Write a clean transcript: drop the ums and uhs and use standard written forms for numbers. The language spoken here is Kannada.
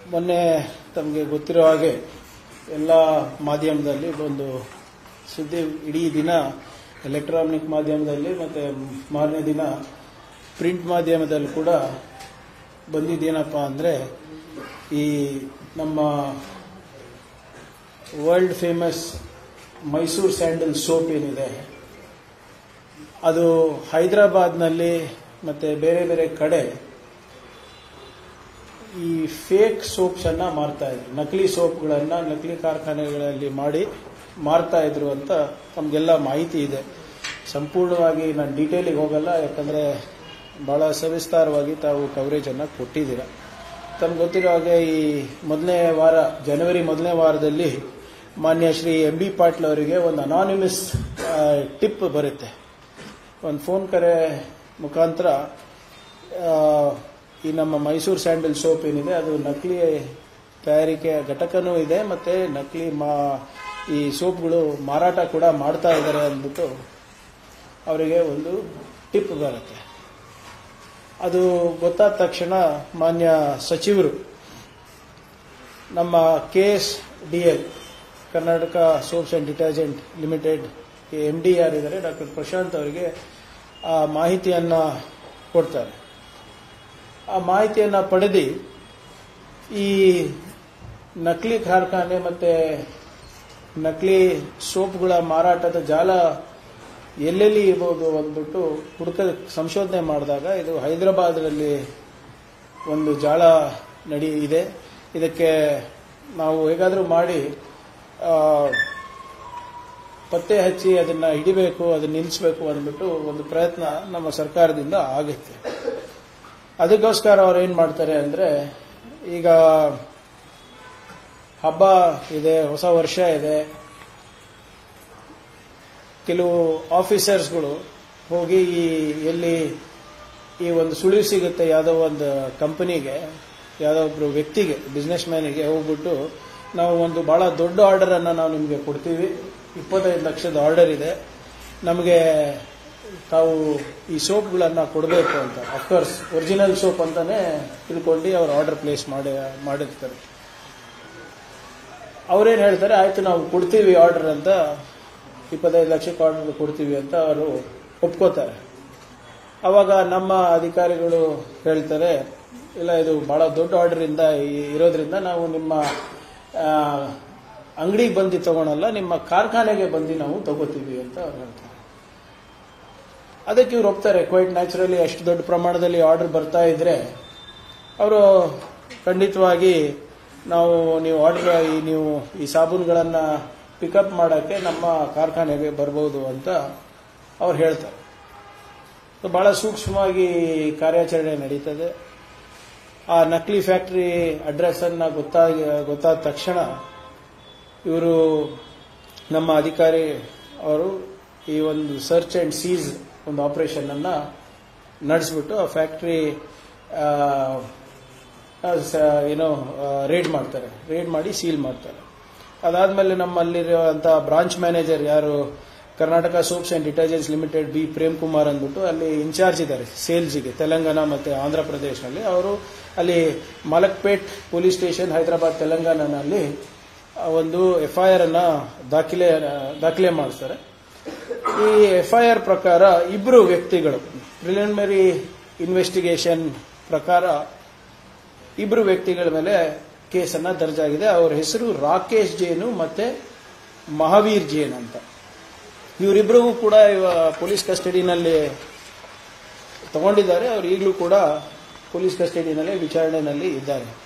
ಮೊನ್ನೆ ತಮಗೆ ಗೊತ್ತಿರೋ ಹಾಗೆ ಎಲ್ಲ ಮಾಧ್ಯಮದಲ್ಲಿ ಒಂದು ಸುದ್ದಿ ಇಡೀ ದಿನ ಎಲೆಕ್ಟ್ರಾನಿಕ್ ಮಾಧ್ಯಮದಲ್ಲಿ ಮತ್ತೆ ಮಾರನೇ ದಿನ ಪ್ರಿಂಟ್ ಮಾಧ್ಯಮದಲ್ಲಿ ಕೂಡ ಬಂದಿದ್ದೇನಪ್ಪ ಅಂದರೆ ಈ ನಮ್ಮ world famous Mysuru sandal soap ಏನಿದೆ ಅದು ಹೈದರಾಬಾದ್ನಲ್ಲಿ ಮತ್ತೆ ಬೇರೆ ಬೇರೆ ಕಡೆ ಈ ಫೇಕ್ ಸೋಪ್ಸ್ ಅನ್ನ ಮಾರ್ತಾ ಇದ್ರು, ನಕಲಿ ಸೋಪ್ಗಳನ್ನ ನಕಲಿ ಕಾರ್ಖಾನೆಗಳಲ್ಲಿ ಮಾಡಿ ಮಾರ್ತಾ ಇದ್ರು ಅಂತ ತಮಗೆಲ್ಲ ಮಾಹಿತಿ ಇದೆ. ಸಂಪೂರ್ಣವಾಗಿ ನಾನು ಡೀಟೇಲಿಗೆ ಹೋಗಲ್ಲ, ಯಾಕಂದ್ರೆ ಬಹಳ ಸವಿಸ್ತಾರವಾಗಿ ತಾವು ಕವರೇಜ್ ಅನ್ನ ಕೊಟ್ಟಿದ್ದೀರಾ. ತಮ್ಗೆ ಗೊತ್ತಿರೋ ಹಾಗೆ ಈ ಮೊದಲನೇ ವಾರ ಜನವರಿ ಮೊದಲನೇ ವಾರದಲ್ಲಿ ಮಾನ್ಯ ಶ್ರೀ ಎಂ ಬಿ ಪಾಟೀಲ್ ಅವರಿಗೆ ಒಂದು ಅನಾನಿಮಸ್ ಟಿಪ್ ಬರುತ್ತೆ. ಒಂದು ಫೋನ್ ಕರೆ ಮುಖಾಂತರ ಈ ನಮ್ಮ ಮೈಸೂರು ಸ್ಯಾಂಡಲ್ ಸೋಪ್ ಏನಿದೆ ಅದು ನಕಲಿ ತಯಾರಿಕೆ ಘಟಕನೂ ಇದೆ, ಮತ್ತೆ ನಕಲಿ ಈ ಸೋಪ್ಗಳು ಮಾರಾಟ ಕೂಡ ಮಾಡ್ತಾ ಇದ್ದಾರೆ ಅಂದ್ಬಿಟ್ಟು ಅವರಿಗೆ ಒಂದು ಟಿಪ್ ಬರುತ್ತೆ. ಅದು ಗೊತ್ತಾದ ತಕ್ಷಣ ಮಾನ್ಯ ಸಚಿವರು ನಮ್ಮ KSDL Karnataka soaps and detergent limited MD ಯಾರಿದ್ದಾರೆ ಡಾಕ್ಟರ್ ಪ್ರಶಾಂತ್ ಅವರಿಗೆ ಆ ಮಾಹಿತಿಯನ್ನ ಕೊಡ್ತಾರೆ. ಆ ಮಾಹಿತಿಯನ್ನ ಪಡೆದು ಈ ನಕಲಿ ಕಾರ್ಖಾನೆ ಮತ್ತೆ ನಕಲಿ ಸೋಪ್ಗಳ ಮಾರಾಟದ ಜಾಲ ಎಲ್ಲೆಲ್ಲಿ ಇರಬಹುದು ಅಂದ್ಬಿಟ್ಟು ಸಂಶೋಧನೆ ಮಾಡಿದಾಗ ಇದು ಹೈದರಾಬಾದ್ನಲ್ಲಿ ಒಂದು ಜಾಲ ಇದೆ. ಇದಕ್ಕೆ ನಾವು ಹೇಗಾದರೂ ಮಾಡಿ ಪತ್ತೆ ಹಚ್ಚಿ ಅದನ್ನ ಹಿಡಿಬೇಕು, ಅದನ್ನ ನಿಲ್ಲಿಸಬೇಕು ಅಂದ್ಬಿಟ್ಟು ಒಂದು ಪ್ರಯತ್ನ ನಮ್ಮ ಸರ್ಕಾರದಿಂದ ಆಗುತ್ತೆ. ಅದಕ್ಕೋಸ್ಕರ ಅವ್ರು ಏನ್ ಮಾಡ್ತಾರೆ ಅಂದ್ರೆ, ಈಗ ಹಬ್ಬ ಇದೆ, ಹೊಸ ವರ್ಷ ಇದೆ, ಕೆಲವು ಆಫೀಸರ್ಸ್ಗಳು ಹೋಗಿ ಎಲ್ಲಿ ಈ ಒಂದು ಸುಳಿವು ಸಿಗುತ್ತೆ ಯಾವುದೋ ಒಂದು ಕಂಪನಿಗೆ, ಯಾವುದೋ ಒಬ್ರು ವ್ಯಕ್ತಿಗೆ, ಬಿಸ್ನೆಸ್ ಮ್ಯಾನಿಗೆ ಹೋಗ್ಬಿಟ್ಟು ನಾವು ಒಂದು ಬಹಳ ದೊಡ್ಡ ಆರ್ಡರ್ ಅನ್ನ ನಾವು ನಿಮಗೆ ಕೊಡ್ತೀವಿ, 25 ಲಕ್ಷದ ಆರ್ಡರ್ ಇದೆ, ನಮಗೆ ತಾವು ಈ ಸೋಪ್ಗಳನ್ನ ಕೊಡಬೇಕು ಅಂತ. ಅಫ್ಕೋರ್ಸ್ ಒರಿಜಿನಲ್ ಸೋಪ್ ಅಂತಾನೆ ತಿಳ್ಕೊಂಡು ಅವ್ರು ಆರ್ಡರ್ ಪ್ಲೇಸ್ ಮಾಡಿರ್ತಾರೆ. ಅವ್ರೇನ್ ಹೇಳ್ತಾರೆ, ಆಯ್ತು ನಾವು ಕೊಡ್ತೀವಿ ಆರ್ಡರ್ ಅಂತ, 25 ಲಕ್ಷಕ್ಕೆ ಆರ್ಡರ್ ಕೊಡ್ತೀವಿ ಅಂತ ಅವರು ಒಪ್ಕೋತಾರೆ. ಅವಾಗ ನಮ್ಮ ಅಧಿಕಾರಿಗಳು ಹೇಳ್ತಾರೆ, ಇಲ್ಲ ಇದು ಬಹಳ ದೊಡ್ಡ ಆರ್ಡರ್ ಇರೋದ್ರಿಂದ ನಾವು ನಿಮ್ಮ ಅಂಗಡಿಗೆ ಬಂದು ತಗೊಳಲ್ಲ, ನಿಮ್ಮ ಕಾರ್ಖಾನೆಗೆ ಬಂದು ನಾವು ತಗೋತೀವಿ ಅಂತ ಅವ್ರು ಹೇಳ್ತಾರೆ. ಅದಕ್ಕೆ ಇವ್ರು ಒಪ್ತಾರೆ. ಕ್ವೈಟ್ ನ್ಯಾಚುರಲಿ ಅಷ್ಟು ದೊಡ್ಡ ಪ್ರಮಾಣದಲ್ಲಿ ಆರ್ಡರ್ ಬರ್ತಾ ಇದ್ರೆ ಅವರು ಖಂಡಿತವಾಗಿ ನೀವು ಈ ಸಾಬೂನುಗಳನ್ನ ಪಿಕಪ್ ಮಾಡಕ್ಕೆ ನಮ್ಮ ಕಾರ್ಖಾನೆಗೆ ಬರ್ಬೋದು ಅಂತ ಅವ್ರು ಹೇಳ್ತಾರೆ. ಬಹಳ ಸೂಕ್ಷ್ಮವಾಗಿ ಕಾರ್ಯಾಚರಣೆ ನಡೀತದೆ. ಆ ನಕಲಿ ಫ್ಯಾಕ್ಟರಿ ಅಡ್ರೆಸ್ ಅನ್ನ ಗೊತ್ತಾದ ತಕ್ಷಣ ಇವರು ನಮ್ಮ ಅಧಿಕಾರಿ ಅವರು ಈ ಒಂದು ಸರ್ಚ್ ಅಂಡ್ ಸೀಸ್ ಒಂದು ಆಪರೇಷನ್ ಅನ್ನ ನಡೆಸಿಬಿಟ್ಟು ಆ ಫ್ಯಾಕ್ಟರಿ ರೇಡ್ ಮಾಡ್ತಾರೆ. ರೇಡ್ ಮಾಡಿ ಸೀಲ್ ಮಾಡ್ತಾರೆ. ಅದಾದ್ಮೇಲೆ ನಮ್ಮಲ್ಲಿರುವಂತಹ ಬ್ರಾಂಚ್ ಮ್ಯಾನೇಜರ್ ಯಾರು Karnataka soaps and detergents limited B Prem Kumar ಅಂದ್ಬಿಟ್ಟು ಅಲ್ಲಿ ಇನ್ಚಾರ್ಜ್ ಇದ್ದಾರೆ ಸೇಲ್ಸ್ಗೆ ತೆಲಂಗಾಣ ಮತ್ತೆ ಆಂಧ್ರ ಪ್ರದೇಶನಲ್ಲಿ. ಅವರು ಅಲ್ಲಿ ಮಲಕ್ಪೇಟ್ ಪೊಲೀಸ್ ಸ್ಟೇಷನ್ ಹೈದರಾಬಾದ್ ತೆಲಂಗಾಣನಲ್ಲಿ ಒಂದು FIR ಅನ್ನ ದಾಖಲೆ ಮಾಡಿಸ್ತಾರೆ. ಈ FIR ಪ್ರಕಾರ ಇಬ್ರು ವ್ಯಕ್ತಿಗಳು, ಪ್ರಿಲಿಮಿನರಿ ಇನ್ವೆಸ್ಟಿಗೇಷನ್ ಪ್ರಕಾರ ಇಬ್ರು ವ್ಯಕ್ತಿಗಳ ಮೇಲೆ ಕೇಸನ್ನ ದರ್ಜಾಗಿದೆ. ಅವರ ಹೆಸರು ರಾಕೇಶ್ ಜೇನು ಮತ್ತೆ ಮಹಾವೀರ್ ಜೇನ್ ಅಂತ. ಇವರಿಬ್ಬರಿಗೂ ಕೂಡ ಪೊಲೀಸ್ ಕಸ್ಟಡಿನಲ್ಲಿ ತಗೊಂಡಿದ್ದಾರೆ. ಅವರು ಈಗಲೂ ಕೂಡ ಪೊಲೀಸ್ ಕಸ್ಟಡಿನಲ್ಲಿ ವಿಚಾರಣೆಯಲ್ಲಿ ಇದ್ದಾರೆ.